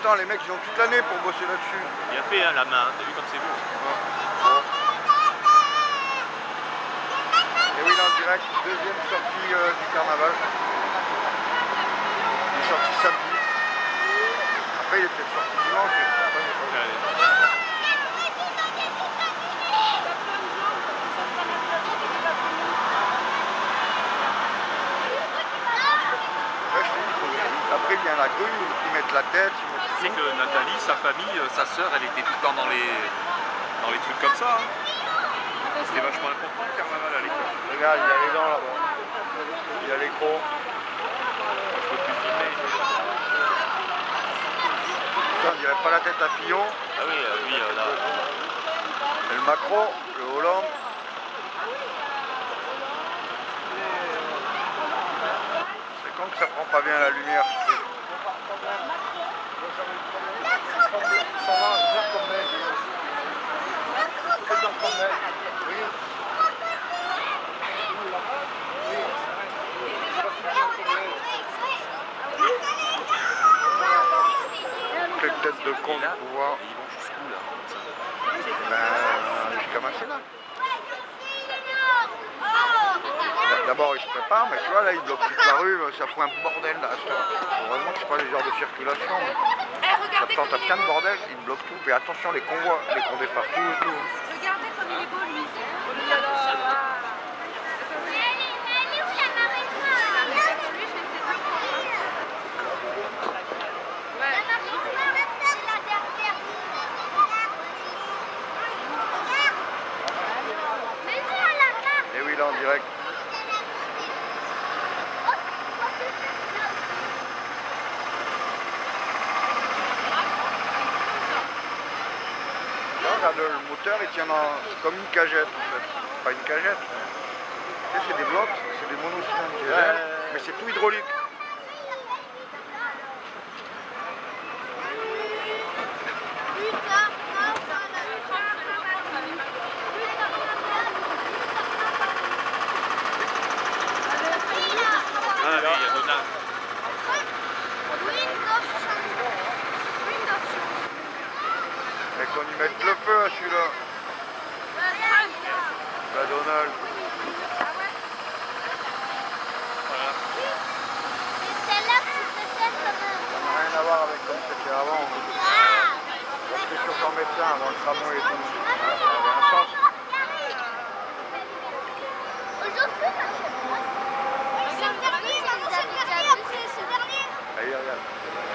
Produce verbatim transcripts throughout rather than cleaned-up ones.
attends, les mecs ils ont toute l'année pour bosser là-dessus. Il a fait hein, la main, t'as vu comme c'est beau. Ouais. Bon. Et oui, là en direct, deuxième sortie euh, du carnaval. Il est sorti samedi. Après il est peut-être sorti dimanche. Je sais pas, il est pas... Allez. Après, il vient la grue, ils mettent la tête. Tu sais que Nathalie, sa famille, sa sœur, elle était tout le temps dans les, dans les trucs comme ça. Hein. C'était vachement important le carnaval à l'école. Regarde, il a les dents là-bas. Il a les crocs. Je peux plus filmer. Putain, on dirait pas la tête à Fillon. Ah oui, euh, lui, euh, là. Et le Macron, le Hollande. C'est quand que ça prend pas bien la lumière. Quelle tête de con de pouvoir. Ils vont jusqu'où là? Ben, jusqu'à Masséna. D'abord ils se préparent, mais tu vois là ils bloquent toute la rue, ça fout un bordel là. Heureusement que c'est pas les heures de circulation. Quand t'as plein de bordel, ils bloquent tout. Et attention les convois, les condés partout et tout. Regardez comme il est beau lui. Et oui là en direct. Regarde, le moteur il tient dans, comme une cagette en fait. Pas une cagette. Tu sais, c'est des blocs, c'est des monocylindres diesel, mais c'est tout hydraulique. Ah oui, il y a Donald. Et qu'on y mette le feu à celui-là. La Donald. Voilà. Ça n'a rien à voir avec comme c'était avant. J'étais sur son médecin avant le tramway et tout. Ça avait un sens. Allez, regarde.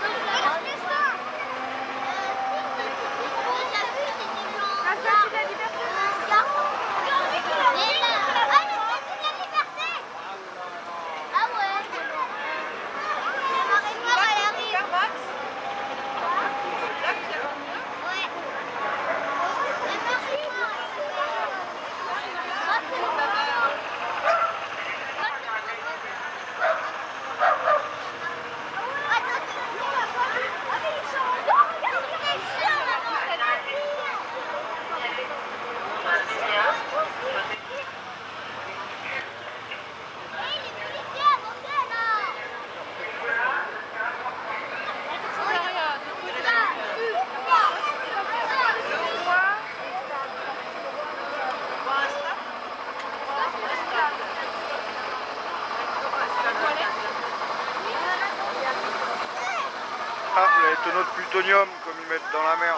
Ah, les tonneaux de plutonium comme ils mettent dans la mer.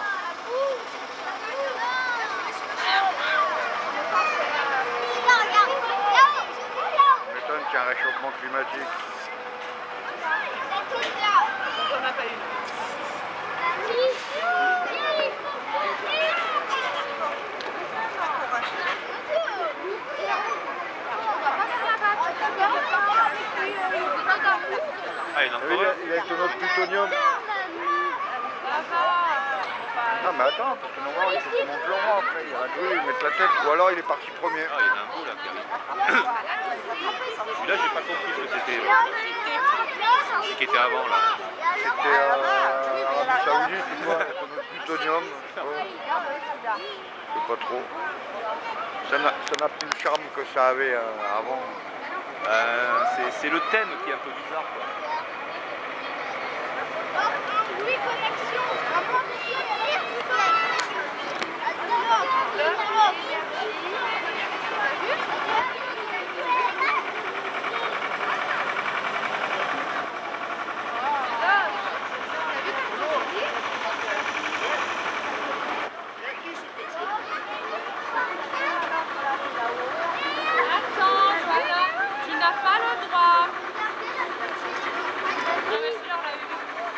Ça m'étonne qu'il y a un réchauffement climatique. Ah, il y en a Ah oui, encore un. il y a les tonneaux de plutonium. Non mais attends, parce que normalement il faut qu'on monte le roi après, il y a deux, ils mettent la tête, ou alors il est parti premier. Ah, il y en a un beau là qui arrive. Celui-là, j'ai pas compris ce que c'était. euh, Ce qui était avant là. C'était euh, Arabie Saoudite, c'est quoi, les tonneaux de plutonium. Ouais. Je sais pas trop. Ça n'a ça n'a plus le charme que ça avait euh, avant. Euh, c'est le thème qui est un peu bizarre quoi. Oui, connexion. Attends, voilà, tu n'as pas le droit. Non mais celui-là on l'a eu.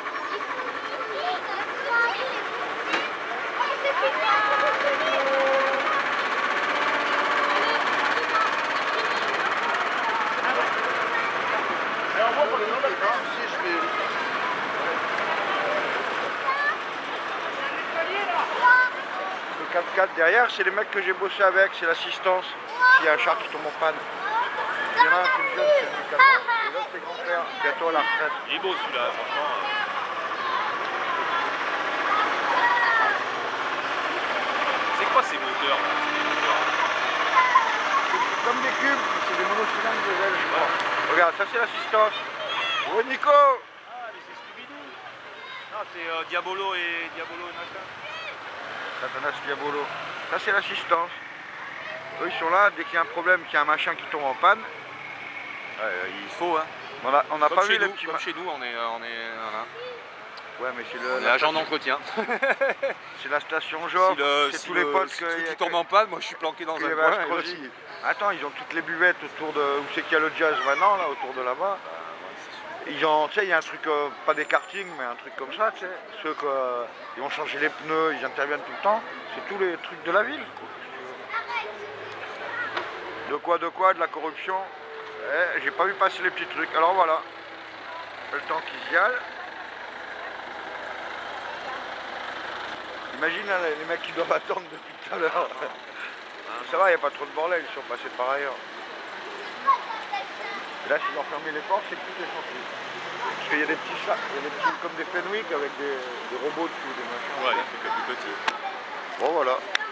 Le quatre quatre derrière, c'est les mecs que j'ai bossé avec, c'est l'assistance. S'il y a un char qui tombe en panne. Il y en a un qui est jeune, c'est le mécano, et l'autre c'est grand-père, bientôt à la retraite. Il est beau celui-là, franchement. C'est quoi ces moteurs là? C'est des moteurs. C'est comme des cubes, c'est des monocylindres de ailes, je crois. Regarde, ça c'est l'assistance. Oh Nico! Ah, mais c'est Scooby-Doo. Non, c'est euh, Diabolo et Diabolo et machin. Satanas Diabolo. Ça c'est l'assistance. Eux ils sont là, dès qu'il y a un problème, qu'il y a un machin qui tombe en panne. Ouais, il faut, hein. On n'a on a Comme pas chez vu les nous, petits comme ma- chez nous, on est, on est, voilà. Ouais, mais c'est le. On est la agent station- d'entretien. C'est la station Joffre, Si le, c'est si tous le, les potes si que. le truc y a- qui tombe en panne, moi je suis planqué dans que un y avait coin. à et Scrosy. aussi. Attends, ils ont toutes les buvettes autour de. Où c'est qu'il y a le jazz maintenant, là, autour de là-bas. Ils ont, tu sais, il y a un truc, euh, pas des kartings, mais un truc comme ça, tu sais. Ceux qui euh, ils vont changer les pneus, ils interviennent tout le temps. C'est tous les trucs de la ville. De quoi, de quoi, de la corruption. Eh, j'ai pas vu passer les petits trucs. Alors voilà. Le temps qu'ils y aillent. Imagine hein, les mecs qui doivent attendre depuis tout à l'heure. Ça va, il n'y a pas trop de bordel, ils sont passés par ailleurs. Et là, s'ils ont fermé les portes, c'est plus les chantiers. Parce qu'il y a des petits chats, il y a des petits comme des Fenwick avec des, des robots dessus, des machins. Ouais, c'est que plus petit. Bon voilà.